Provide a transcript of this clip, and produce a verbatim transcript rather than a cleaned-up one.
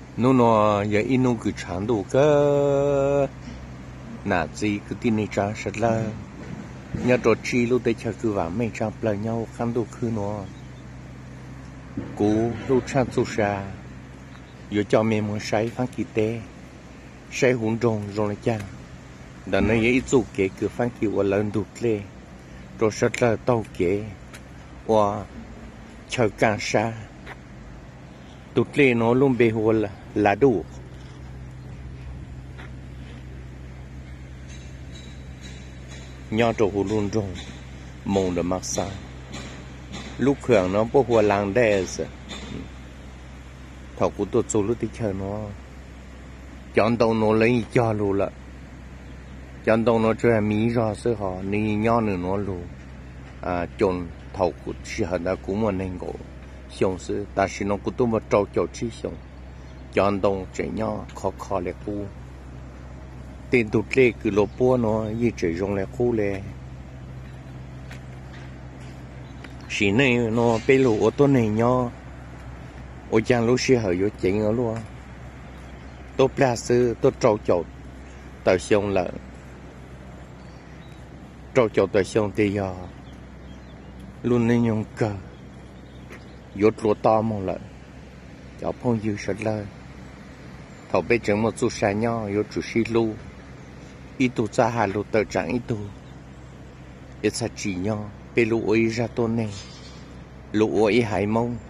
nó nó giờ in nó cứ chán đồ cơ nà gì cứ tin này cha sệt là nhớ trò chi lúc đấy chờ cứ vào mấy cha plei nhau khăn đồ cứ nó cú lúc cha tu sa giờ cho mẹ muốn say phán kỳ tê say hỗn rồng rồng lại cha đàn này ít chút kế cứ phán kỳ qua lần đục lê rồi sệt là tàu kế qua chờ càng xa đục lê nó luôn bê hồ là là đủ nhau trâu hồ luôn rồng mông được mắc sao lúc khởi nó bố hồ làng đè rồi thầu của tôi做lúc đi chơi nó chọn đầu nó lấy cho luôn là chọn đầu nó chơi mí ra sơ họ ni nhau nữa nó luôn à chọn thầu của chỉ hận đã cũng mà nên ngộ xong sự ta chỉ nó cũng tôi mà trâu trâu chi xong chọn đầu chơi nhau khó khó lẹ cu tiền tụt lê cứ lốp búa nó như chơi rong lẹ cu lẹ chỉ này nó bê lù ô tô này nhau ôi chàng lúc xưa hơi vô chuyện ở luôn tôi plea sư tôi trâu chậu tờ xong là trâu chậu tờ xong thì giờ luôn nên dùng cờ vô lúa to mong lợn cháu phong dư sật lời thầu bây giờ một chút xa nhau vô chủ sĩ lưu ít tụ ra hà lụ tờ chẳng ít tụ ít xa chỉ nhau bê lụ ôi ra tôn này lụ ôi hải mông